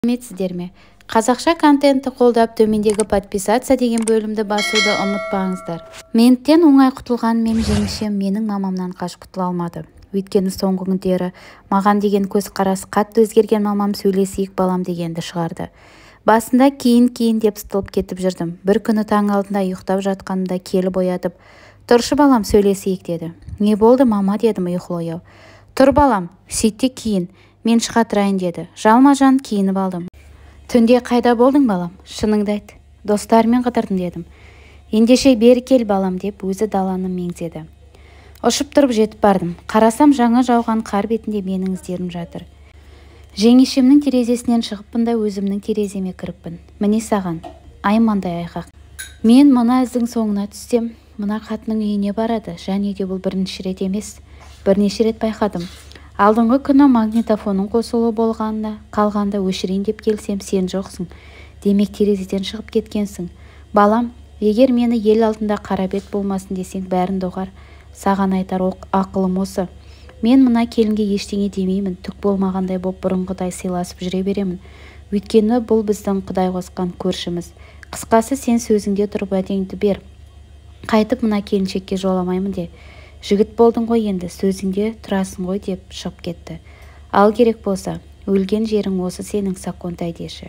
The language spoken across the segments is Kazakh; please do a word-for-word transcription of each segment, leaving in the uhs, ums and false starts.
сәлеметсіздер ме? Қазақша контентті қолдап төмендегі подписаться деген бөлімді басуды ұмытпаңыздар. Менттен оңай құтылғанмен жеңішем менің мамамнан қашып құтыла алмады. Өйткені соңғы күндері маған деген көзқарасы қатты өзгерген мамам сөйлесейік балам дегенді шығарды. Басында кейін-кейін деп сытылып кетіп жүрдім. Бір күні таң алдында ұйықтап жатқанымда келіп оятып, «Тұршы балам, сөйлесейік» деді. «Не болды мама?» дедім ұйқылы-ояу. «Тұр балам, сөйтте кейін, мен шыға тұрайын» деді. Жалма-жан киініп алдым. «Түнде қайда болдың балам? Шыныңды айт». «Достарымен қыдырдым» дедім. «Ендеше бері кел балам» деп өзі даланы меңзеді. Ұшып тұрып жетіп бардым. Қарасам жаңа жауған қар бетінде менің іздерім жатыр. Жеңешемнің терезесінен шығыппын да өзімнің тереземе кіріппін. Міне саған, аймандай айқақ. Мен мына іздің соңына түссем, мына қатының үйіне барады. Және де бұл бірінші рет емес, бірнеше рет байқадым. Алдыңғы күні магнитофонның қосулы болғанына, қалғанда өшірейін деп келсем, сен жоқсың. Демек терезеден шығып кеткенсің. Балам, егер мені ел алдында қара бет болмасын десең, бәрін доғар. Саған айтар ақылым осы. Мен мына келінге ештеңе демеймін, түк болмағандай боп бұрынғыдай сыйласып жүре беремін. Өйткені бұл біздің Құдай қосқан көршіміз. Қысқасы, сен сөзіңде тұрып уәдеңді бер. Қайтып мына келіншекке жоламаймын де. Жігіт болдың ғой енді, сөзіңде тұрасың ғой деп шығып кетті. Ал керек болса, өлген жерің осы сенің, Сақонтай деші.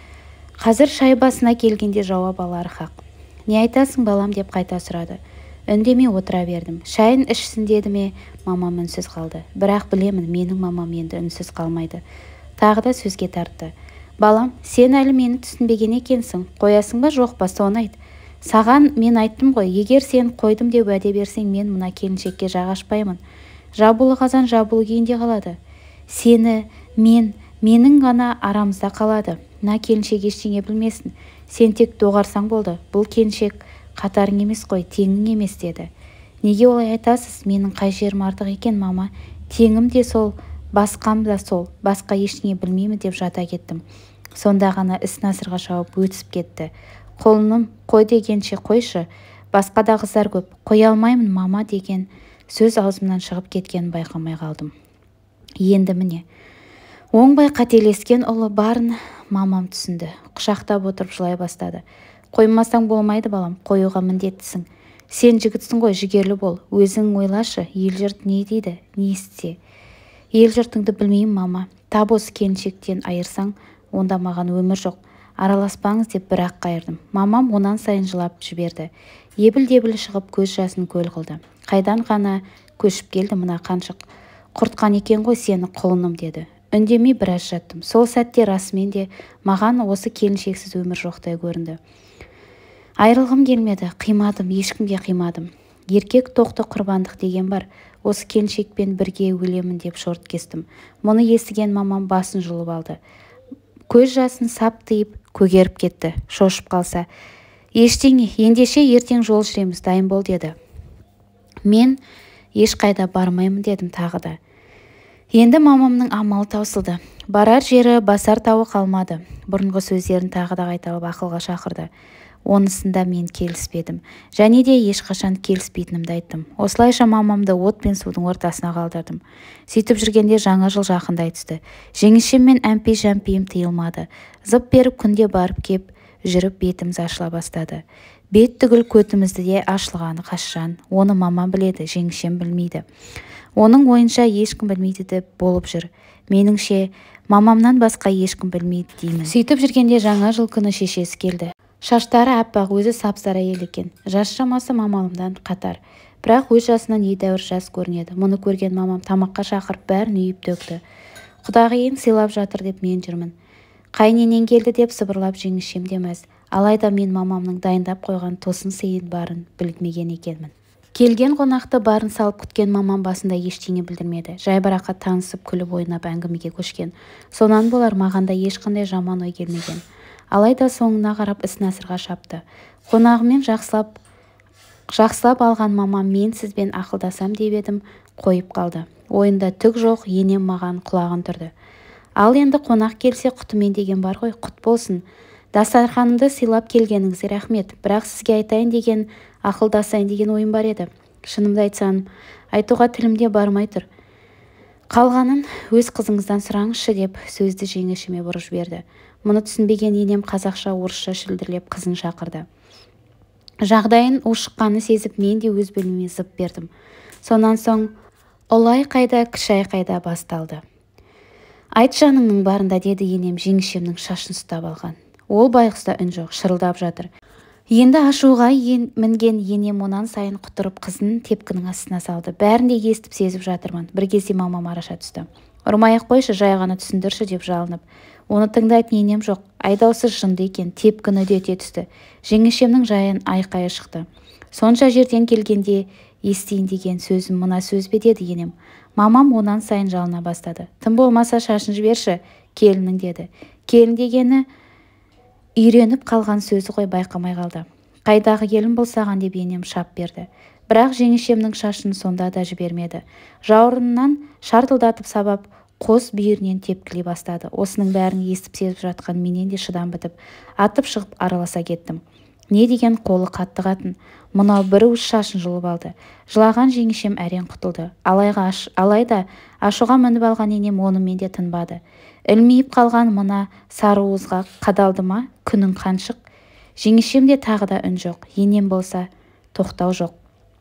Қазір шай басына келгенде жауап алар хақ. Не айтасың балам деп қайта сұрады. Үндемей отыра бердім. Шайын ішсін деді ме, мамам үнсіз қалды. Бірақ білемін, менің мамам енді үнсіз қалмайды. Тағы да сөзге тартты. Балам, сен әлі мені түсінбеген екенсің. Қоясың ба жоқ па, соны айт. Саған мен айттым ғой, егер сен қойдым деп уәде берсең, мен мына келіншекке жағашпаймын. Жабулы қазан жабулы күйінде қалады. Сені, мен, менің ғана арамызда қалады. Мына келіншек ештеңе білмесін. Сен тек доғарсаң болды. Бұл келіншек қатарың емес қой, теңің емес деді. Неге олай айтасыз? Менің қай жерім артық екен, мама? Теңім де сол, басқам да сол. Басқа ештеңе білмеймін деп жата кеттім. Сонда ғана іс насырға шауып өтісіп кетті. Қолыным, қой дегенше қойшы, басқа да қыздар көп, қоя алмаймын мама деген сөз аузымнан шығып кеткенін байқамай қалдым. Енді міне, оңбай қателескен ұлы барын мамам түсінді. Құшақтап отырып жылай бастады. Қоймасаң болмайды балам, қоюға міндеттісің. Сен жігітсің ғой, жігерлі бол. Өзің ойлашы, ел жұрт не дейді, не істе. Ел жұртыңды білмеймін мама. Тап осы келіншектен айырсаң, онда маған өмір жоқ. Араласпаңыз деп бір-ақ қайырдым. Мамам онан сайын жылап жіберді. Ебіл-дебіл шығып көз жасын көл қылды. Қайдан ғана көшіп келді мына қаншық. Құртқан екен ғой сені құлыным деді. Үндемей біраз жаттым. Сол сәтте расымен де маған осы келіншексіз өмір жоқтай көрінді. Айрылғым келмеді, қимадым, ешкімге қимадым. Еркек тоқты құрбандық деген бар. Осы келіншекпен бірге өлемін деп шорт кестім. Мұны естіген мамам басын жұлып алды. Көз жасын сап тиып көгеріп кетті. Шошып қалса, ештеңе, ендеше ертең жол жүреміз, дайын бол деді. Мен ешқайда бармаймын дедім тағы да. Енді мамамның амалы таусылды. Барар жері, басар тауы қалмады. Бұрынғы сөздерін тағы да қайталап ақылға шақырды. Онысында мен келіспедім. Және де ешқашан келіспейтінімді айттым. Осылайша мамамды от пен судың ортасына қалдырдым. Сөйтіп жүргенде жаңа жыл жақындай түсті. Жеңішем мен әмпей-жәмпейім тыйылмады. Зып беріп күнде барып кеп, жүріп бетіміз ашыла бастады. Бет түгіл көтімізді де ашылғаны қашан. Оны мамам біледі, жеңішем білмейді. Оның ойынша ешкім білмейді деп болып жүр. Меніңше, мамамнан басқа ешкім білмейді деймін. Сөйтіп жүргенде жаңа жыл күні шешесі келді. Шаштары аппақ, өзі сап-сары әйел екен. Жас шамасы мамалымдан қатар. Бірақ өз жасынан едәуір жас көрінеді. Мұны көрген мамам тамаққа шақырып бәрін үйіп төкті. Құдағиын сыйлап жатыр деп мен жүрмін. Қайненен келді деп сыбырлап жеңішем демәз. Алайда мен мамамның дайындап қойған тосын сыйын барын білмеген екенмін. Келген қонақты барын салып күткен мамам басында ештеңе білдірмеді. Жайбарақат танысып күліп ойнап әңгімеге көшкен. Сонан болар маған да ешқандай жаман ой келмеген. Алайда соңына қарап іс насырға шапты. Қонағымен жақсылап, жақсылап алған мамам мен сізбен ақылдасам деп едім, қойып қалды. Ойында түк жоқ, енем маған құлағын түрді. Ал енді қонақ келсе құтымен деген бар ғой, құт болсын. Дастарханымды сыйлап келгеніңізге рахмет. Бірақ сізге айтайын деген, ақылдасайын деген ойым бар еді. Шынымды айтсам, айтуға тілімде бармай тұр. Қалғанын өз қызыңыздан сұраңызшы деп сөзді жеңешеме бұрып жіберді. Мұны түсінбеген енем қазақша орысша шүлдірлеп қызын шақырды. Жағдайын ушыққаны сезіп мен де өз бөлмеме зып бердім. Сонан соң ұлай қайда, кішай қайда басталды. Айт жаныңның барында, деді енем жеңешемнің шашын ұстап алған. Ол байғұста үн жоқ, шырылдап жатыр. Енді ашуға ен, мінген енем онан сайын құтырып қызын тепкінің астына салды. Бәрін де естіп сезіп жатырмын. Bir кезде мамам араша түсті. Ұрмай-ақ қойшы, жай ғана түсіндірші деп жалынып. Оны тыңдайтын енем жоқ. Айдаусыз жынды екен, тепкіні үдете түсті. Жеңешемнің жайын айқайы шықты. Сонша жерден келгенде естейін деген сөзім мына сөз бе, деді енем. Мамам онан сайын жалына бастады. Тым болмаса шашын жіберші, келінің, деді. Келін дегені үйреніп қалған сөзі ғой, байқамай қалды. Қайдағы келін бұл саған, деп енем шап берді. Бірақ жеңешемнің шашын сонда да жібермеді. Жауырынынан шартылдатып сабап, қос бүйірінен тепкілей бастады. Осының бәрін естіп сезіп жатқан менен де шыдам бітіп, атып шығып араласа кеттім. Не деген қолы қатты қатын. Мынау бір уыс шашын жұлып алды. Жылаған жеңешем әрең құтылды. Алайға аш, алайда ашуға мініп алған енем онымен де тынбады. Ілмейіп қалған мына сары уызға қадалды ма, күнің қаншық. Жеңешемде тағы да үн жоқ. Енем болса тоқтау жоқ.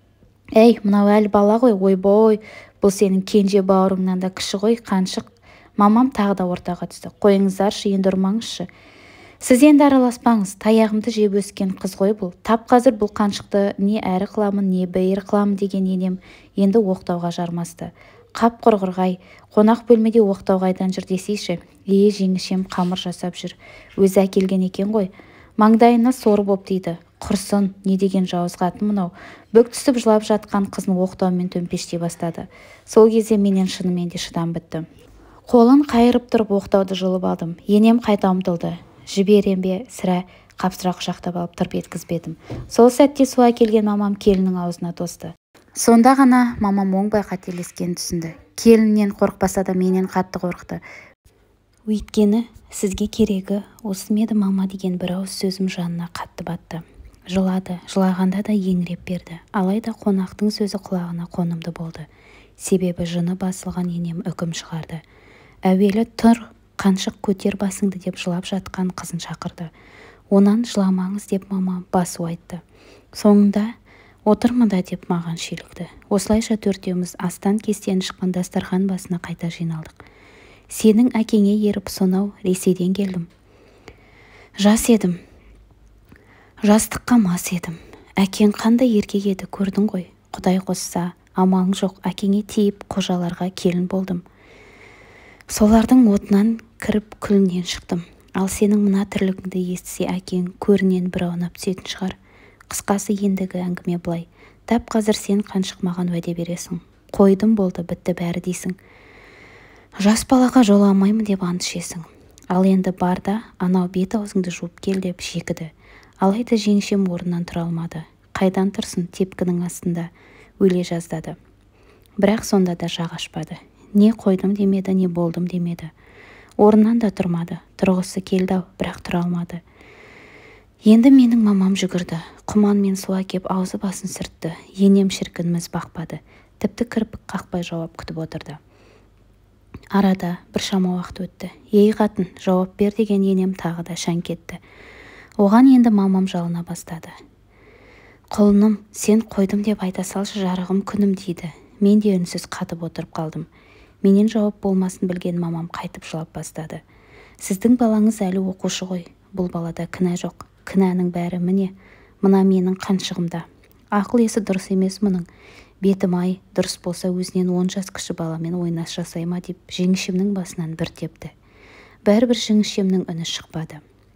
Әй, мынау әлі бала ғой, ойбой, бұл сенің кенже бауырыңнан да кіші ғой, қаншық. Мамам тағы да ортаға түсті. Қойыңыздаршы, енді ұрмаңызшы. Сіз енді араласпаңыз, таяғымды жеп өскен қыз ғой бұл. Тап қазір бұл қаншықты не әрі қыламын, не бейір қыламын деген енем енді оқтауға жармасты. Қап құрғырғай, қонақ бөлмеде оқтау қайдан жүр десейші. Е, жеңешем қамыр жасап жүр. Өзі әкелген екен ғой. Маңдайына сор боп дейді. Құрсын, не деген жауыз қатын мынау. Бүк түсіп жылап жатқан қызын оқтаумен төмпештей бастады. Сол кезде менен шынымен де шыдам бітті. Қолын қайырып тұрып оқтауды жұлып алдым. Енем қайта ұмтылды. Жіберем бе, сірә, қапсыра құшақтап алып тырп еткізбедім. Сол сәтте су әкелген мамам келіннің аузына тосты. Сонда ғана мамам оңбай қателескенін түсінді. Келіннен қорықпаса да менен қатты қорықты. Өйткені сізге керегі осы ме еді мама деген бір ауыз сөзім жанына қатты батты. Жылады, жылағанда да еңіреп берді. Алайда қонақтың сөзі құлағына қонымды болды. Себебі жыны басылған енем үкім шығарды. Әуелі тұр, қаншық көтер басыңды деп жылап жатқан қызын шақырды. Онан жыламаңыз деп мама басу айтты. Соңында отырмында деп маған шүйлікті. Осылайша төртеуміз астан кестен шыққан дастархан басына қайта жиналдық. Сенің әкеңе еріп сонау Ресейден келдім. Жас едім. Жастыққа мас едім. Әкең қандай еркек еді, көрдің ғой. Құдай қосса, амалың жоқ, әкеңе тиіп қожаларға келін болдым. Солардың отынан кіріп күлінен шықтым. Ал сенің мына тірлігіңді естісе әкең көрінен бір аунап түсетін шығар. Қысқасы ендігі әңгіме былай. Тап қазір сен қаншық маған уәде бересің. Қойдым болды, бітті бәрі дейсің. Жас балаға жоламаймын деп ант ішесің. Ал енді бар да анау бет аузыңды жуып кел деп жекіді. Алайда жеңешем орнынан тұра алмады. Қайдан тұрсын, тепкінің астында өле жаздады. Бірақ сонда да жақ ашпады. Не қойдым демеді, не болдым демеді. Орнынан да тұрмады. Тұрғысы келді, бірақ тұра алмады. Енді менің мамам жүгірді. Құман мен су әкеп аузы басын сүртті. Енем шіркін міз бақпады. Тіпті кірпік қақпай жауап күтіп отырды. Арада бір шама уақыт өтті. Ей қатын, жауап бер деген енем тағы да шаң кетті. Оған енді мамам жалына бастады. Құлыным, сен қойдым деп айта салшы жарығым күнім дейді. Мен де үнсіз қатып отырып қалдым. Менен жауап болмасын білген мамам қайтып жылап бастады. Сіздің балаңыз әлі оқушы ғой. Бұл балада кінә жоқ. Кінәнің бәрі міне, мына менің қаншығымда. Ақыл есі дұрыс емес мұның. Бетім ай, дұрыс болса өзінен он жас кіші баламен ойнас жасай ма деп жеңішемнің басынан бір тепті. Бәрібір жеңішемнің үні шықпады.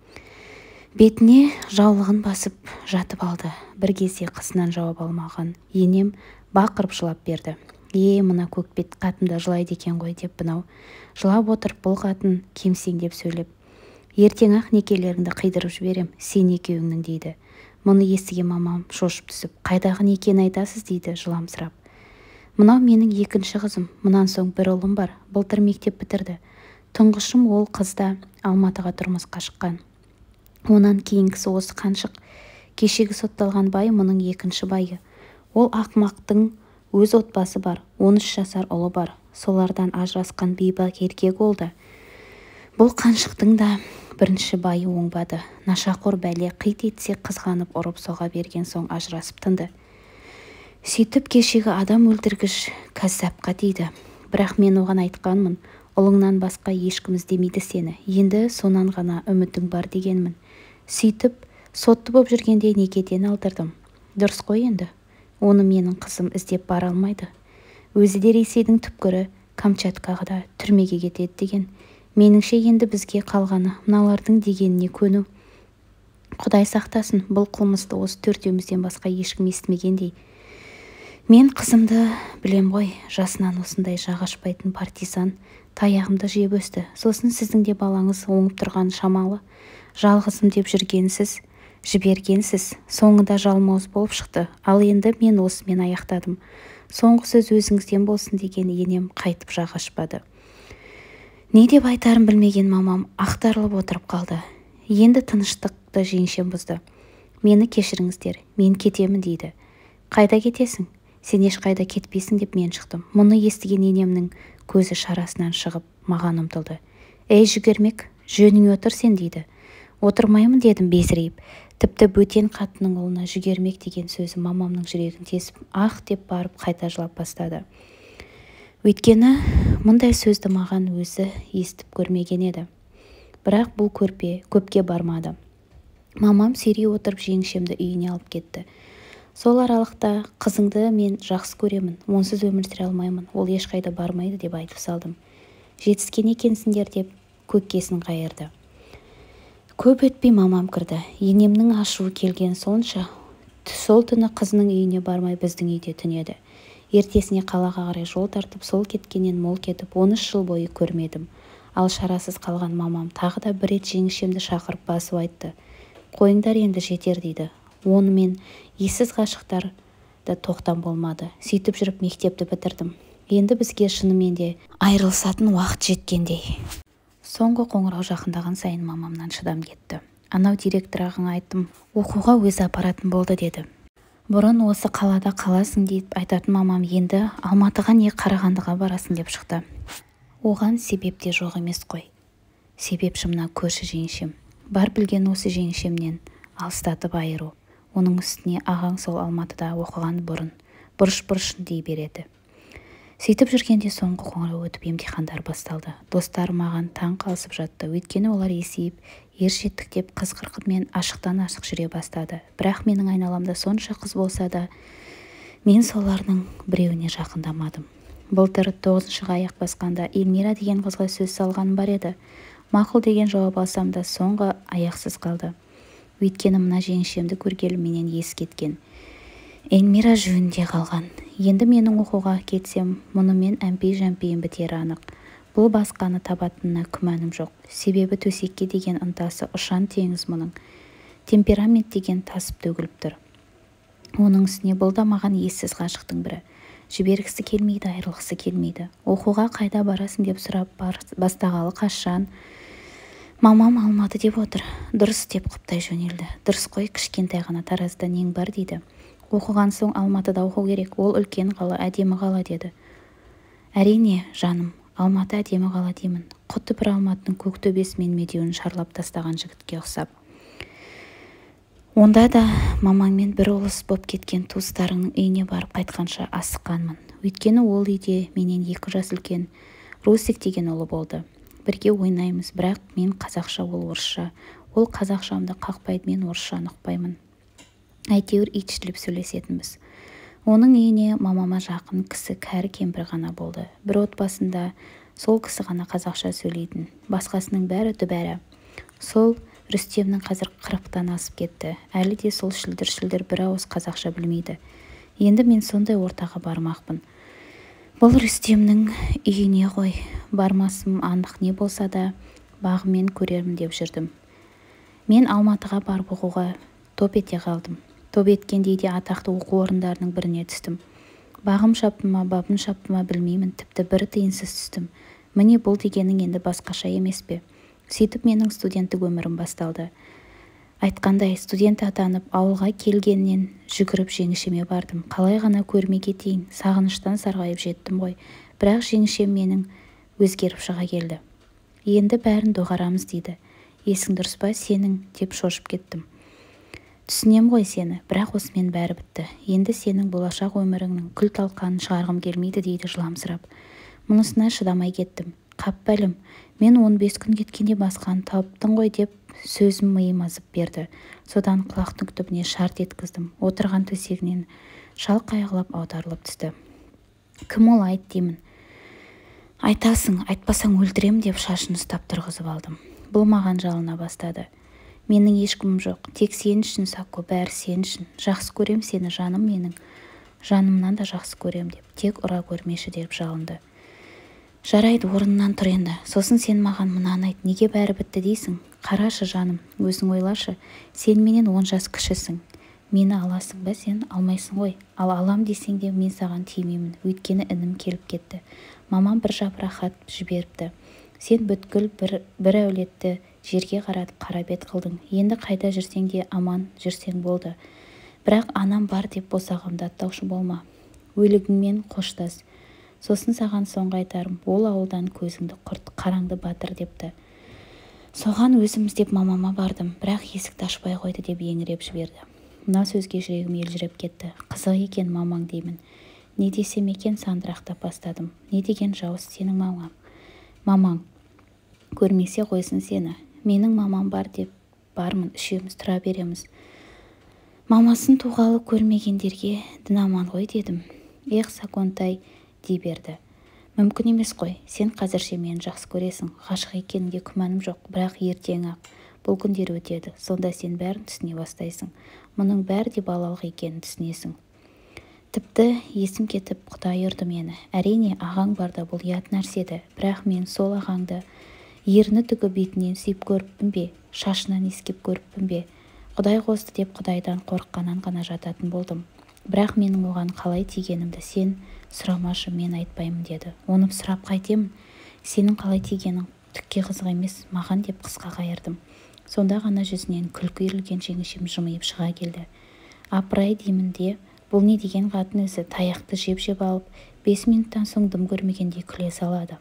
Бетіне жаулығын басып жатып алды. Бір кезде қысынан жауап алмаған енем бақырып жылап берді. Е, мына көкбет қатын да жылайды екен ғой деп бұнау. Жылап отырып бұл қатын кемсеңдеп сөйлеп. Ертең-ақ некелеріңді қидырып жіберем, сен екеуіңнің дейді. Мұны естіген мамам шошып түсіп, қайдағы некені айтасыз дейді жыламсырап. Мынау менің екінші қызым, мұнан соң бір ұлым бар, былтыр мектеп бітірді. Тұңғышым ол қызда Алматыға тұрмысқа шыққан. Онан кейінгісі осы қаншық. Кешегі сотталған бай мұның екінші байы. Ол ақмақтың өз отбасы бар, он үш жасар ұлы бар. солардан ажырасқан бейбақ еркек олды. Бұл қаншықтың да бірінші байы оңбады. Нашақор бәле қит етсе қызғанып ұрып соға берген соң ажырасып тынды. Сөйтіп кешегі адам өлтіргіш кәззапқа тиді. Бірақ мен оған айтқанмын, ұлыңнан басқа ешкім іздемейді сені. Енді сонан ғана үмітің бар дегенмін. Сөйтіп сотты боп жүргенде некеден алдырдым. Дұрыс қой енді. Оны менің қызым іздеп бара алмайды. Өзі де Ресейдің түпкірі Камчаткаға да түрмеге кетеді деген. Меніңше енді бізге қалғаны мыналардың дегеніне көну. Құдай сақтасын, бұл қылмысты осы төртеумізден басқа ешкім естімегендей. Мен қызымды білем ғой, жасынан осындай жағашпайтын партизан, таяғымды жеп өсті. Сосын сіздің де балаңыз оңып тұрған шамалы. Жалғызым деп жүргенсіз, жібергенсіз, соңында жалмауыз болып шықты. Ал енді мен осымен аяқтадым. Соңғы сөз өзіңізден болсын деген енем қайтып жақ ашпады. Не деп айтарын білмеген мамам ақтарылып отырып қалды. Енді тыныштықты жеңшем бұзды. Мені кешіріңіздер, мен кетемін дейді. Қайда кетесің? Сен ешқайда кетпейсің деп мен шықтым. Мұны естіген енемнің көзі шарасынан шығып маған ұмтылды. Ей жүгермек, жөніңе отыр сен дейді. Отырмаймын дедім безірейіп. Тіпті бөтен қатынның ұлына жүгермек деген сөзі мамамның жүрегін тесіп, ах деп барып қайта жылап бастады. Өйткені мұндай сөзді маған өзі естіп көрмеген еді. Бірақ бұл көрпе көпке бармады. Мамам сүйрей отырып жеңшемді үйіне алып кетті. Сол аралықта қызыңды мен жақсы көремін, онсыз өмір сүре алмаймын, ол ешқайда бармайды деп айтып салдым. Жетіскен екенсіңдер деп көккесін қайырды. Көп өтпей мамам кірді. Енемнің ашуы келген сонша, сол түні қызының үйіне бармай біздің үйде түнеді. Ертесіне қалаға қарай жол тартып, сол кеткеннен мол кетіп, он үш жыл бойы көрмедім. Ал шарасыз қалған мамам тағы да бір рет жеңшемді шақырып басып айтты. Қойыңдар енді жетер дейді. Онымен ессіз ғашықтар да тоқтам болмады. Сөйтіп жүріп мектепті бітірдім. Енді бізге шынымен де айырылысатын уақыт жеткендей. Соңғы қоңырау жақындаған сайын мамамнан шыдам кетті. Анау директор ағаңа айттым, оқуға өзі апаратын болды деді. Бұрын осы қалада қаласың деп айтатын мамам енді Алматыға не Қарағандыға барасың деп шықты. Оған себеп те жоқ емес қой. Себепші мына көрші жеңшем. Бар білген осы жеңшемнен алыстатып айыру. Оның үстіне ағаң сол Алматыда оқыған бұрын бұрыш-бұрышын дей береді. Сөйтіп жүргенде соңғы қоңырау өтіп емтихандар басталды. Достарым маған таң қалысып жатты. Өйткені олар есейіп, ер жеттік деп қыз-қырқынмен ашықтан ашық жүре бастады. Бірақ менің айналамда сонша қыз болса да, мен солардың біреуіне жақындамадым. Былтыр тоғызыншыға аяқ басқанда Эльмира деген қызға сөз салғаным бар еді. Мақұл деген жауап алсам да соңғы аяқсыз қалды. Өйткені мына жеңшемді көргелі менен ес кеткен. Эльмира жөнінде қалған. Енді менің оқуға кетсем, мұнымен әмпей-жәмпейім бітері анық. Бұл басқаны табатынына күмәнім жоқ. Себебі төсекке деген ынтасы ұшан теңіз мұның. Темперамент деген тасып төгіліп тұр. Оның үстіне бұл да маған ессіз ғашықтың бірі. Жібергісі келмейді, айырылғысы келмейді. Оқуға қайда барасың деп сұрап бастағалы қашан. Мамам алмады деп отыр. Дұрыс деп құптай жөнелді. Дұрыс қой, кішкентай ғана Таразда нең бар дейді. Оқыған соң Алматыда оқу керек, ол үлкен қала, әдемі қала деді. Әрине, жаным, Алматы әдемі қала деймін. Құтты бір Алматының көк төбесі мен медеуін шарлап тастаған жігітке ұқсап. Онда да мамаңмен бір ұлыс боп кеткен туыстарыңның үйіне барып қайтқанша асыққанмын. Өйткені ол үйде менен екі жас үлкен Русик деген ұлы болды. Бірге ойнаймыз, бірақ мен қазақша, ол орысша. Ол қазақшамды қақпайды, мен орысшаны ұқпаймын. Әйтеуір итшіліп сөйлесетінбіз. Оның үйіне мамама жақын кісі кәрі кемпір ғана болды. Бір отбасында сол кісі ғана қазақша сөйлейтін. Басқасының бәрі дүбәрі. Сол Рүстемнің қазір қырықтан асып кетті. Әлі де сол шілдір-шілдір бір ауыз қазақша білмейді. Енді мен сондай ортаға бармақпын. Бұл Рүстемнің үйіне ғой. Бармасым анық не болса да бағымен көрермін деп жүрдім. Мен Алматыға барып оқуға топ ете қалдым. Топ еткендей де атақты оқу орындарының біріне түстім. Бағым шапты ма, бабым шапты ма білмеймін, тіпті бір тиынсыз түстім. Міне бұл дегенің енді басқаша емес пе? Сөйтіп менің студенттік өмірім басталды. Айтқандай, студент атанып, ауылға келгеннен жүгіріп жеңішеме бардым. Қалай ғана көрмей кетейін, сағыныштан сарғайып жеттім ғой. бірақ жеңешем менің өзгеріп шыға келді. Енді бәрін доғарамыз дейді. Есің дұрыс па сенің деп шошып кеттім. Түсінем ғой сені, бірақ осымен бәрі бітті. Енді сенің болашақ өміріңнің күл талқанын шығарғым келмейді дейді жыламсырап. Мұнысына шыдамай кеттім. Қап бәлем, мен он бес күн кеткенде басқаны тауыптың ғой деп сөзім миыма зып берді. Содан құлақтың түбіне шарт еткіздім. Отырған төсегінен шал қайғылап аударылып түсті. Кім ол айт деймін. Айтасың, айтпасаң өлтірем деп шашын ұстап тұрғызып алдым. Бұл маған жалына бастады. Менің ешкімім жоқ, тек сен үшін Сако, бәрі сен үшін. Жақсы көрем сені, жаным менің. Жанымнан да жақсы көрем деп, тек ұра көрмеші деп жалынды. Жарайды, орнынан тұр енді. Сосын сен маған мынаны айт, неге бәрі бітті дейсің? Қарашы жаным, өзің ойлашы, сен менен он жас кішісің. Мені аласың ба, сен алмайсың ғой. Ал алам десең де мен саған тимеймін, өйткені інім келіп кетті. Мамам бір жапырақ хат жіберіпті. Сен бүткіл бір, бір әулетті жерге қаратып қара бет қылдың. Енді қайда жүрсең де аман жүрсең болды. Бірақ анам бар деп босағамды аттаушы болма. Өлігіңмен қоштас. Сосын саған соңғы айтарым, ол ауылдан көзіңді құрт, қараңды батыр депті. Соған өзім іздеп мамама бардым, бірақ есікті ашпай қойды деп еңіреп жіберді. Мына сөзге жүрегім елжіреп кетті. Қызық екен мамаң деймін. Не десем екен сандырақтап бастадым. Не деген жауыз сенің мамаң? Мамаң көрмесе қойсын сені. Менің мамам бар деп бармын, үшеуміз тұра береміз. Мамасын туғалы көрмегендерге дін аман ғой дедім. Ех, Саконтай дей берді. Мүмкін емес қой, сен қазірше мені жақсы көресің. Ғашық екеніңде күмәнім жоқ, бірақ ертең-ақ бұл күндер өтеді. Сонда сен бәрін түсіне бастайсың. Мұның бәрі де балалық екенін түсінесің. Тіпті есім кетіп Құдай ұрды мені. Әрине, ағаң барда бұл ұят нәрседі, бірақ мен сол ағаңды ерні түгі бетінен сүйіп көріппін бе, шашынан иіскеп көріппін бе. Құдай қосты деп Құдайдан қорыққаннан ғана жататын болдым. Бірақ менің оған қалай тигенімді сен сұрамашы, мен айтпаймын деді. Оны сұрап қайтемін. Сенің қалай тигенің түкке қызық емес маған деп қысқа қайырдым. Сонда ғана жүзінен күлкі үйірілген жеңешем жымиып шыға келді. Апырай деймін де, бұл не деген қатын өзі, таяқты жеп-жеп алып, бес минуттан соң дым көрмегендей күле салады.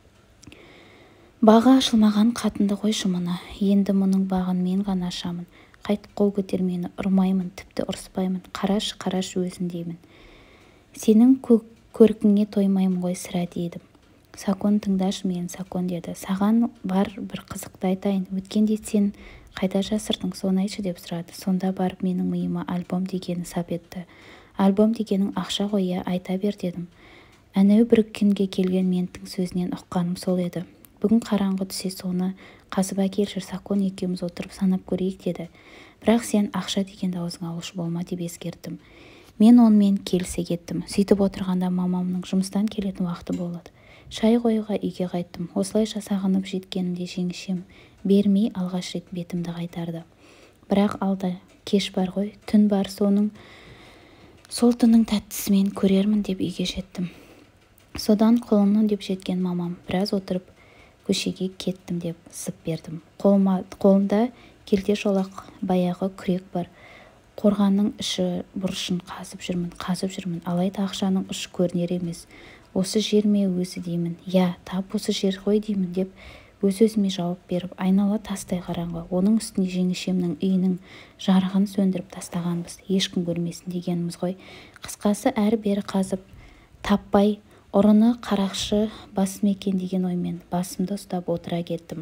Бағы ашылмаған қатынды қойшы мұны. Енді мұның бағын мен ғана ашамын. Қайтып қол көтермені ұрмаймын, тіпті ұрыспаймын. Қарашы, қарашы өзін деймін. Сенің көркіңе тоймаймын ғой сірә дедім. Сакон тыңдашы мені, Сакон деді. Саған бар бір қызықты айтайын. Өткенде сен қайда жасырдың, соны айтшы деп сұрады. Сонда барып менің миыма альбом дегені сап етті. Альбом дегенің ақша ғой, иә, айта бер дедім. Әнеу бір күнге келген менің сөзінен ұққаным сол еді. Бүгін қараңғы түсе соны қазып әкелші, Сакон екеуміз отырып санап көрейік деді. Бірақ сен ақша дегенді аузыңа алушы болма деп ескерттім. Мен онымен келісе кеттім. Сөйтіп отырғанда мамамның жұмыстан келетін уақыты болады. Шай қоюға үйге қайттым. Осылайша сағынып жеткенімде жеңешем бермей алғаш рет бетімді қайтарды. Бірақ алда кеш бар ғой, түн бар, соның сол түннің тәттісімен көрермін деп үйге жеттім. Содан қолымнан деп жеткен мамам біраз отырып көшеге кеттім деп сып бердім. Қолыма, қолымда келте жолақ баяғы күрек бар. Қорғанның іші бұрышын қазып жүрмін, қазып жүрмін. Алайда ақшаның ұшы көрінер емес. Осы жер ме өзі деймін. Я, тап осы жер ғой деймін деп өз-өзіме жауап беріп, айнала тастай қараңғы. Оның үстіне жеңешемнің үйінің жарығын сөндіріп тастағанбыз. Ешкім көрмесін дегеніміз ғой. Қысқасы әрі-бері қазып таппай ұрыны қарақшы басым екен деген оймен басымды ұстап отыра кеттім.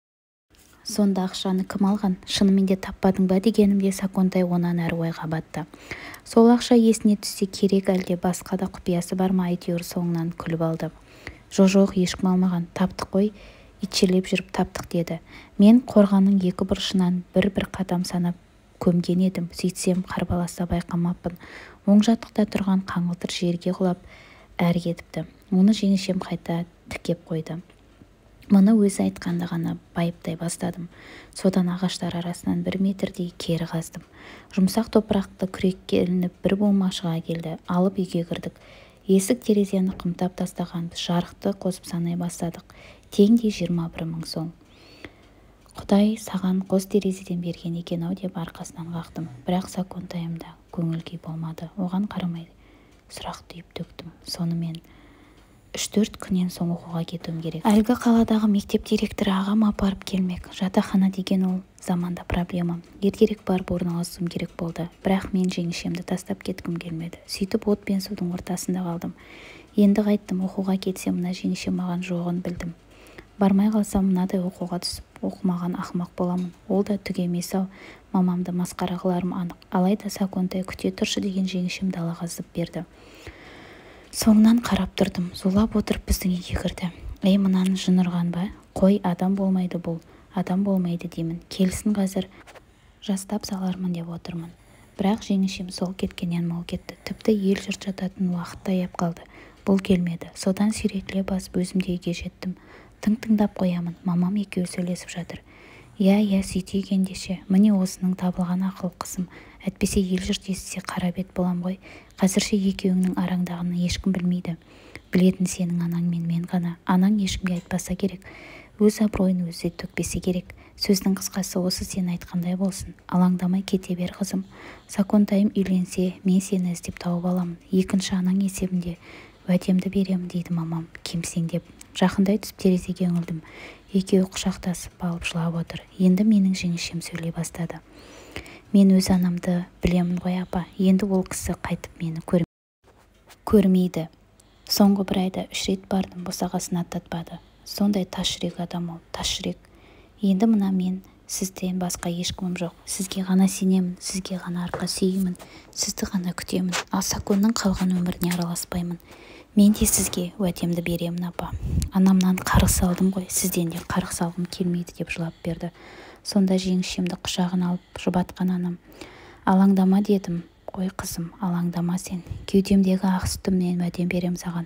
Сонда ақшаны кім алған? Шынымен де таппадың ба дегенімде Саконтай онан әрі ойға батты. Сол ақша есіне түссе керек, әлде басқа да құпиясы бар ма? Әйтеуір соңынан күліп алды. Жо-жоқ, ешкім алмаған. Таптық қой, итшелеп жүріп таптық деді. Мен қорғанның екі бұрышынан бір-бір қадам санап көмген едім. Сөйтсем қарбаласа байқамаппын. Оң жақтықта тұрған қаңылтыр жерге құлап әрі кетіпті. Оны жеңешем қайта тікеп қойды. Мұны өзі айтқанда ғана байыптай бастадым. Содан ағаштар арасынан бір метрдей кері қаздым. Жұмсақ топырақты күрекке ілініп бір бума шыға келді. Алып үйге кірдік. Есік терезені қымтап тастағанбыз. Жарықты қосып санай бастадық. Теңдей жиырма бір мың соң. Құдай саған қос терезеден берген екен-ау деп арқасынан қақтым. Бірақ Саконтайымда көңіл күй болмады. Оған қарамай сұрақ түйіп төктім. Сонымен үш-төрт күннен соң оқуға кетуім керек. Әлгі қаладағы мектеп директоры ағам апарып келмек. Жатақхана деген ол заманда проблема. Ертерек барып орналасуым керек болды. Бірақ мен жеңешемді тастап кеткім келмеді. Сөйтіп от пен судың ортасында қалдым. Енді қайттым, оқуға кетсем мына жеңешем маған жоғын білдім. Бармай қалсам мынадай оқуға түсіп оқымаған ақымақ боламын. Ол да түк емес-ау, мамамды масқара қыларым анық. Алайда Саконтай күте тұршы деген жеңешем далаға зып берді. Соңынан қарап тұрдым. Зулап отырып біздің үйге кірді. Ей, мынаны жын ұрған ба? Қой, адам болмайды бұл. Адам болмайды деймін. Келсін қазір жастап салармын деп отырмын. Бірақ жеңешем сол кеткеннен мол кетті. Тіпті ел жұрт жататын уақыт таяп қалды. Бұл келмеді. Содан сүйретіле басып өзім де үйге жеттім. Тың тыңдап қоямын. Мамам екеуі сөйлесіп жатыр. Я, я, сөйтейік ендеше. Міне осының табылған ақыл қызым. Әтпесе ел жұрт естісе қара бет болам ғой. Қазірше екеуіңнің араңдағыны ешкім білмейді. Білетін сенің анаң мен мен ғана. Анаң ешкімге айтпаса керек. Өз абыройын өзі төкпесе керек. Сөздің қысқасы осы сен айтқандай болсын. Алаңдамай кете бер қызым. Саконтайым үйленсе, мен сені іздеп тауып аламын. Екінші анаң есебінде уәдемді беремін дейді мамам, кемсеңдеп. Жақындай түсіп терезеге үңілдім. Екеуі құшақтасып алып жылап отыр. Енді менің жеңешем сөйлей бастады. Мен өз анамды білемін ғой апа. Енді ол кісі қайтып мені көр... көрмейді. Соңғы бір айда үш рет бардым, босағасын аттатпады. Сондай тас жүрек адам ол, тас жүрек. Енді мына мен сізден басқа ешкімім жоқ. Сізге ғана сенемін, сізге ғана арқа сүйеймін, сізді ғана күтемін. Ал Саконның қалған өміріне араласпаймын. Мен де сізге уәдемді беремін апа. Анамнан қарғыс алдым ғой, сізден де қарғыс алғым келмейді деп жылап берді. Сонда жеңешемді құшағын алып жұбатқан анам. Алаңдама дедім. Қой қызым, алаңдама сен. Кеудемдегі ақ сүтімнен уәдем берем саған.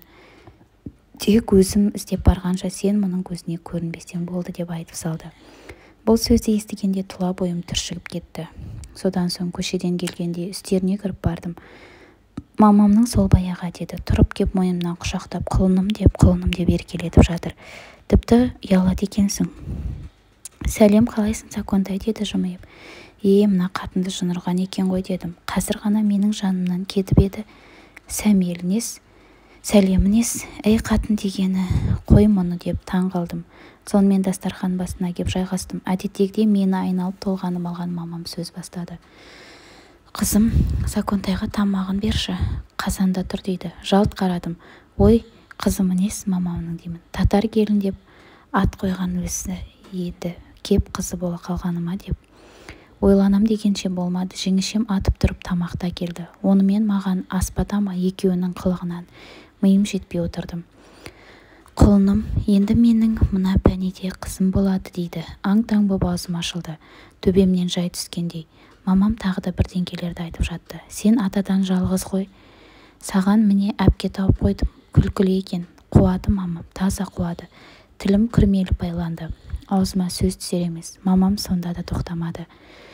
Тек өзім іздеп барғанша сен мұның көзіне көрінбесең болды деп айтып салды. Бұл сөзді естігенде тұла бойым түршігіп кетті. Содан соң көшеден келгенде үстеріне кіріп бардым. Мамамның сол баяғы деді. Тұрып кеп мойнымнан құшақтап, құлыным деп, құлыным деп еркелетіп жатыр. Тіпті ұялады екенсің. Сәлем, қалайсың Саконтай деді жымиып. Е, мына қатынды жын ұрған екен ғой дедім. Қазір ғана менің жанымнан кетіп еді. Сәмел нес? Сәлем нес? Әй қатын дегені, қой мұны деп таң қалдым. Сонымен дастархан басына кеп жайғастым. Әдеттегідей мені айналып толғанып алған мамам сөз бастады. Қызым, Саконтайға тамағын берші, қазанда тұр дейді. Жалт қарадым. Ой, қызым нес мамамның деймін. Татар келін деп ат қойған өзі еді. Кеп қызы бола қалғаныма деп. Ойланам дегенше болмады. Жеңешем атып тұрып тамақта келді. Онымен маған аспата ма екеуінің қылығынан миым жетпей отырдым. Құлыным, енді менің мына пәниде қызым болады дейді. Аң-таң боп аузым ашылды. Төбемнен жай түскендей. Мамам тағы да бірдеңкелерді айтып жатты. Сен атадан жалғыз ғой. Саған міне әпке тауып қойдым. Күлкілі екен. Қуады мамам, таза қуады. Тілім күрмеліп байланды. Аузыма сөз түсер емес. Мамам сонда да тоқтамады.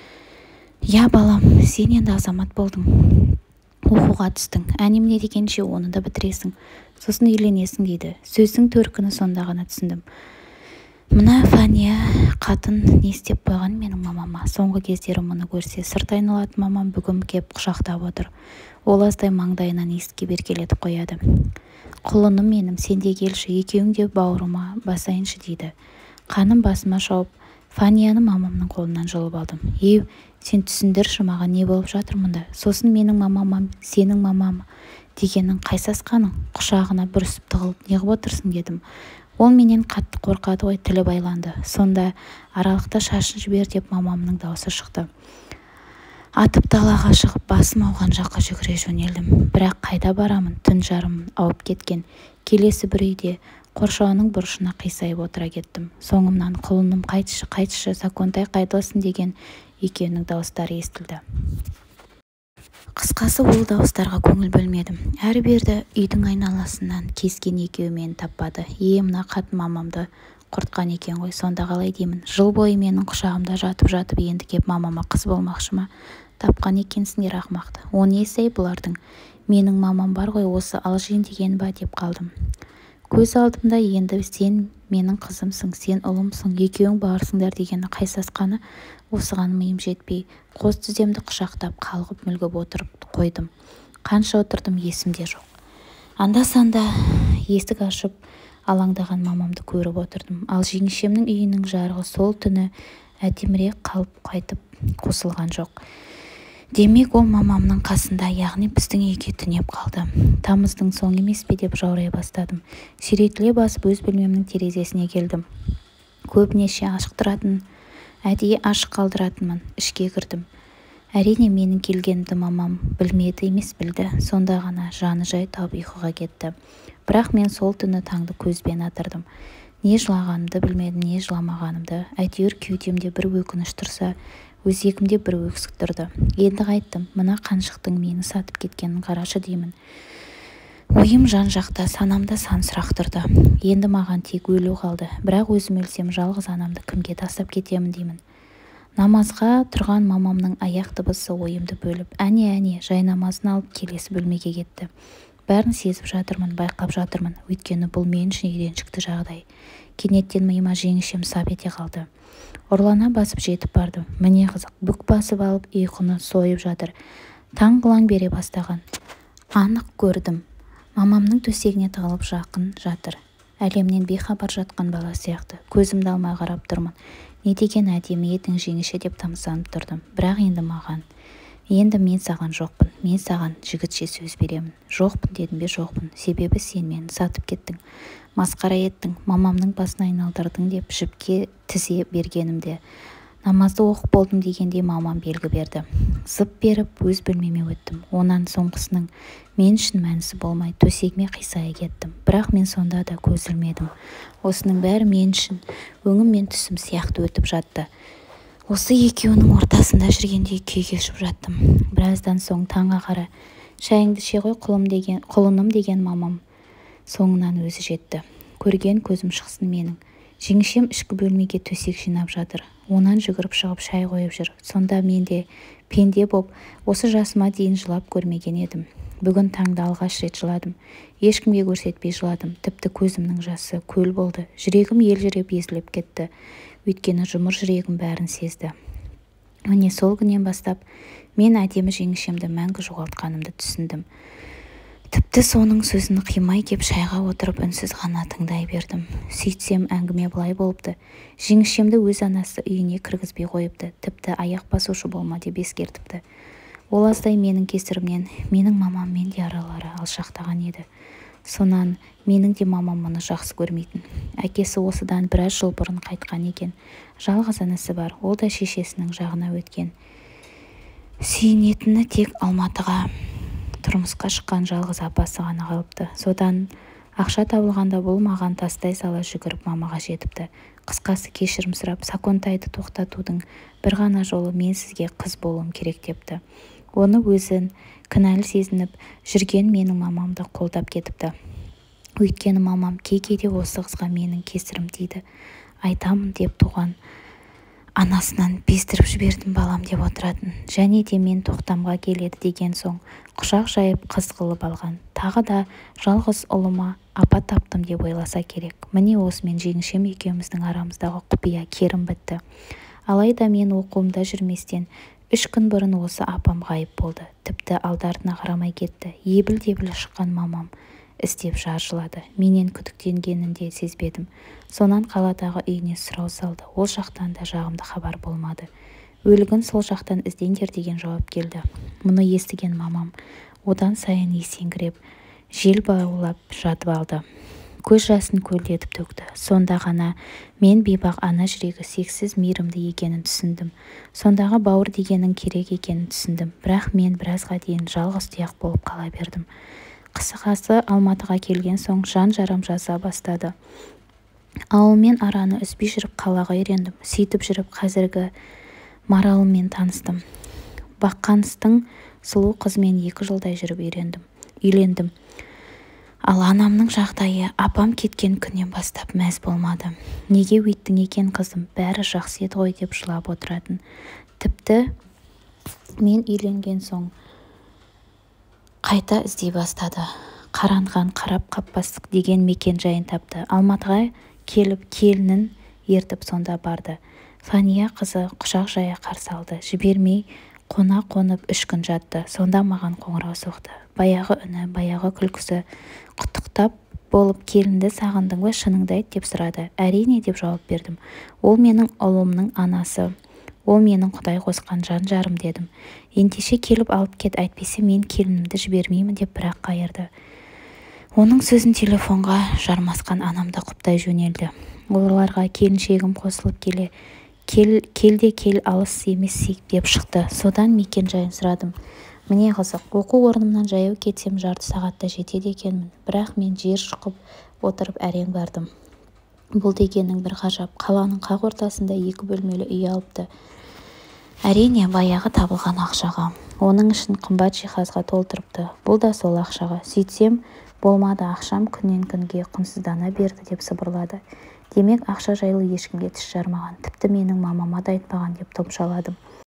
Я балам, сен енді азамат болдың. Оқуға түстің. Әнем не дегенше оны да бітіресің. Сосын үйленесің дейді. Сөздің төркіні сонда ғана түсіндім. Мына Фания қатын не істеп қойған менің мамама. Соңғы кездері мұны көрсе сырт айналатын мамам бүгін кеп құшақтап отыр. Ол аздай маңдайынан иіскеп еркелетіп қояды. Құлыным менің, сен де келші, екеуің де бауырыма басайыншы дейді. Қаным басыма шауып, Фанияны мамамның қолынан жұлып алдым. Ей, сен түсіндірші, маған не болып жатыр мұнда? Сосын менің мамам, сенің мамам дегенің қайсасқаның? Құшағына бүрісіп тығылып неғып отырсың дедім. Ол менен қатты қорқады ғой, тілі байланды. Сонда аралықта шашын жібер деп мамамның даусы шықты. Атып далаға шығып басым ауған жаққа жүгіре жөнелдім. Бірақ қайда барамын? Түн жарым ауып кеткен. Келесі бір үйде қоршауының бұрышына қисайып отыра кеттім. Соңымнан құлыным қайтшы, қайтшы, Саконтай қайдасың деген екеуінің дауыстары естілді. Қысқасы ол дауыстарға көңіл бөлмедім. Әрі-берді үйдің айналасынан kesкен екеуі мені таппады. Е, мына қатын мамамды құртқан екен ғой, сонда қалай деймін. Жыл бойы менің құшағымда жатып-жатып енді кеп мамама қыз болмақшы ма? Тапқан екенсіңдер ақымақты. О несі бұлардың? Менің мамам бар ғой, осы алжин деген ба деп қалдым. Көз алдымда енді сен менің қызымсың, сен ұлымсың, екеуің барсыңдар дегені қайсасқаны, осыған миым жетпей, қос тіземді құшақтап қалғып мүлгіп отырып қойдым. Қанша отырдым есімде жоқ. Анда-санда есік ашып алаңдаған мамамды көріп отырдым. Ал жеңешемнің үйінің жарығы сол түні әдемірек қалып қайтып қосылған жоқ. Демек ол мамамның қасында, яғни біздің үйге түнеп қалды. Тамыздың соңы емес пе деп жаурай бастадым. Сүйретіле басып өз бөлмемнің терезесіне келдім. Көбінесе ашық тұратын, әдейі ашық қалдыратынмын. Ішке кірдім. Әрине менің келгенімді мамам білмеді емес білді. Сонда ғана жаны жай тауып ұйқыға кетті. Бірақ мен сол түні таңды көзбен атырдым. Не жылағанымды білмедім, не жыламағанымды. Әйтеуір кеудемде бір өкініш тұрса, өзегімде бір өксік тұрды. Енді қайттым, мына қаншықтың мені сатып кеткенін қарашы деймін. Ойым жан-жақта, санамда сан сұрақ тұрды. Енді маған тек өлу қалды. Бірақ өзім өлсем жалғыз анамды кімге тастап кетемін деймін. Намазға тұрған мамамның аяқ дыбысы ойымды бөліп, әне-әне жай намазын алып келесі бөлмеге кетті. Бәрін сезіп жатырмын, байқап жатырмын. Өйткені бұл мен үшін үйреншікті жағдай. Кенеттен миыма жеңешем сап ете қалды. Ұрлана басып жетіп бардым. Міне қызық, бүк басып алып ұйқыны сойып жатыр. Таң қылаң бере бастаған. Анық көрдім. Мамамның төсегіне тығылып жақын жатыр. Әлемнен бейхабар жатқан бала сияқты. Көзімді алмай қарап тұрмын. Не деген әдемі едің жеңеше деп тамсанып тұрдым. Бірақ енді маған. Енді мен саған жоқпын. Мен саған жігітше сөз беремін. Жоқпын дедім бе, жоқпын. Себебі сен мені сатып кеттің. Масқара еттің. Мамамның басын айналдырдың деп жіпке тізе бергенімде. Намазды оқып болдым дегенде мамам белгі берді. Зып беріп өз бөлмеме өттім. Онан соңғысының мен үшін мәнісі болмай төсегіме қисая кеттім. Бірақ мен сонда да көз ілмедім. Осының бәрі мен үшін өңім мен түсім сияқты өтіп жатты. Осы екеуінің ортасында жүргендей күй кешіп жаттым. Біраздан соң таңға қара шайыңды іше ғой құлым деген, құлыным деген мамам соңынан өзі жетті. Көрген көзім шықсын менің. Жеңешем ішкі бөлмеге төсек жинап жатыр. Онан жүгіріп шығып шай қойып жүр. Сонда мен де пенде боп осы жасыма дейін жылап көрмеген едім. Бүгін таңда алғаш рет жыладым. Ешкімге көрсетпей жыладым. Тіпті көзімнің жасы көл болды. Жүрегім елжіреп езіліп кетті. Өйткені жұмыр жүрегім бәрін сезді. Міне сол күннен бастап мен әдемі жеңешемді мәңгі жоғалтқанымды түсіндім. Тіпті соның сөзін қимай кеп шайға отырып үнсіз ғана тыңдай бердім. Сөйтсем әңгіме былай болыпты. Жеңешемді өз анасы үйіне кіргізбей қойыпты. Тіпті аяқ басушы болма деп ескертіпті. Ол аздай менің кесірімнен менің мамаммен де аралары алшақтаған еді. Сонан менің де мамам мұны жақсы көрмейтін. Әкесі осыдан біраз жыл бұрын қайтқан екен. Жалғыз інісі бар, ол да шешесінің жағына өткен. Сүйінетіні тек Алматыға тұрмысқа шыққан жалғыз апасы ғана қалыпты. Содан ақша табылғанда бұл маған тастай сала жүгіріп мамаға жетіпті. Қысқасы кешірім сұрап, Саконтайды тоқтатудың бір ғана жолы мен сізге қыз болуым керек депті. Оны өзін кінәлі сезініп жүрген менің мамамды қолдап кетіпті. Өйткені мамам кей-кейде осы қызға менің кесірім дейді. Айтамын деп туған анасынан бездіріп жібердім балам деп отыратын. Және де мен тоқтамға келеді деген соң құшақ жайып қыз қылып алған. Тағы да жалғыз ұлыма апа таптым деп ойласа керек. Міне осымен жеңешем екеуміздің арамыздағы құпия керім бітті. Алайда мен оқуымда жүрместен үш күн бұрын осы апам ғайып болды. Тіпті алды-артына қарамай кетті. Ебіл-дебіл шыққан мамам іздеп жаржылады. Менен күдіктенгенін де сезбедім. Сонан қаладағы үйіне сұрау салды. Ол жақтан да жағымды хабар болмады. Өлігін сол жақтан іздеңдер деген жауап келді. Мұны естіген мамам одан сайын есеңгіреп, жел баулап жатып алды. Көз жасын көлдетіп төкті. Сонда ғана мен бейбақ ана жүрегі сексіз мейірімді екенін түсіндім. Сондағы бауыр дегенің керек екенін түсіндім. Бірақ мен біразға дейін жалғыз тұяқ болып қала бердім. Қысқасы Алматыға келген соң жан жарам жаза бастады. Ауылмен араны үзбей жүріп қалаға үйрендім. Сөйтіп жүріп қазіргі Маралыммен таныстым. Баққаныстың сұлу қызымен екі жылдай жүріп үйрендім. Үйлендім. Ал анамның жағдайы апам кеткен күннен бастап мәз болмады. Неге өйттің екен қызым, бәрі жақсы еді ғой деп жылап отыратын. Тіпті мен үйленген соң қайта іздей бастады. Қаранған қарап қаппастық деген мекен жайын тапты. Алматыға келіп келінін ертіп сонда барды. Фания қызы құшақ жая қарсы алды. Жібермей қона қонып үш күн жатты. Сонда маған қоңырау соқты. Баяғы үні, баяғы күлкісі. Құттықтап болып келінді сағындың ба, шыныңды айт деп сұрады. Әрине деп жауап бердім. Ол менің ұлымның анасы. Ол менің Құдай қосқан жан жарым дедім. Ендеше келіп алып кет, әйтпесе мен келінімді жібермеймін деп бірақ қайырды. Оның сөзін телефонға жармасқан анамды құптай жөнелді. Оларға келіншегім қосылып келе, кел, кел де кел алыс емес деп шықты. Содан мекен жайын сұрадым. Міне қызық, оқу орнымнан жаяу кетсем жарты сағатта жетеді екенмін. Бірақ мен жер шұқып отырып әрең бардым. Бұл дегеннің бір ғажап, қаланың қақ ортасында екі бөлмелі үй алыпты. Әрине, баяғы табылған ақшаға. Оның ішін қымбат жиһазға толтырыпты. Бұл да сол ақшаға. Сөйтсем, болмады, ақшам күннен күнге құнсыздана берді деп сыбырлады. Демек, ақша жайлы ешкімге тіс жармаған, тіпті менің мамама да айтпаған деп томшаладым.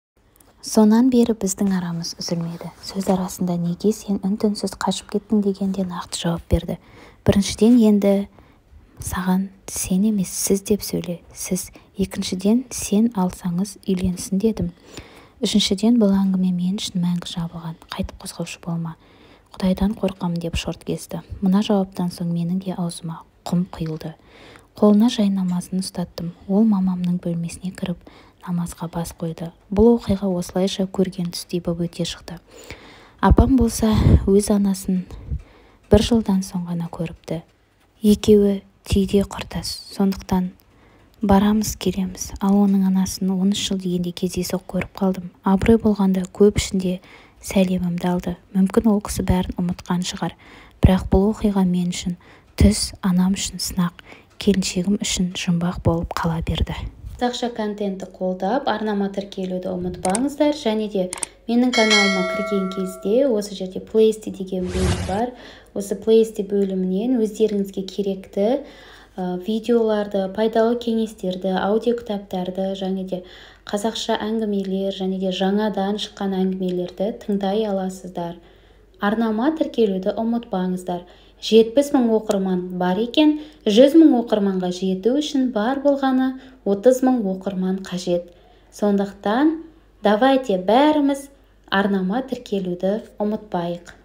Сонан бері біздің арамыз үзілмеді. Сөз арасында неге сен үн-түнсіз қашып кеттің дегенде нақты жауап берді. Біріншіден, енді саған сен емес сіз деп сөйле. Сіз. Екіншіден, сен алсаңыз үйленсін дедім. Үшіншіден, бұл әңгіме мен үшін мәңгі жабылған. Қайтып қозғаушы болма. Құдайдан қорқамын деп шорт кесті. Мына жауаптан соң менің де аузыма құм құйылды. Қолына жай намазын ұстаттым. Ол мамамның бөлмесіне кіріп намазға бас қойды. Бұл оқиға осылайша көрген түстей боп өте шықты. Апам болса өз анасын бір жылдан соң ғана көріпті. Екеуі түйде құрдас. Сондықтан барамыз келеміз. Ал оның анасын он үш жыл дегенде кездейсоқ көріп қалдым. Абырой болғанда көп ішінде сәлемімді алды. Мүмкін ол кісі бәрін ұмытқан шығар. Бірақ бұл оқиға мен үшін түс, анам үшін сынақ, келіншегім үшін жұмбақ болып қала берді. Қазақша контентті қолдап, арнама тіркелуді ұмытпаңыздар. Және де менің каналыма кірген кезде осы жерде плейлисті деген бөлім бар. Осы плейлисті бөлімінен өздеріңізге керекті ә, видеоларды, пайдалы кеңестерді, аудио кітаптарды, және де қазақша әңгімелер, және де жаңадан шыққан әңгімелерді тыңдай аласыздар. Арнама тіркелуді ұмытпаңыздар. жетпіс мың оқырман бар екен, жүз мың оқырманға жету үшін бар болғаны отыз мың оқырман қажет. Сондықтан давайте бәріміз арнама тіркелуді ұмытпайық.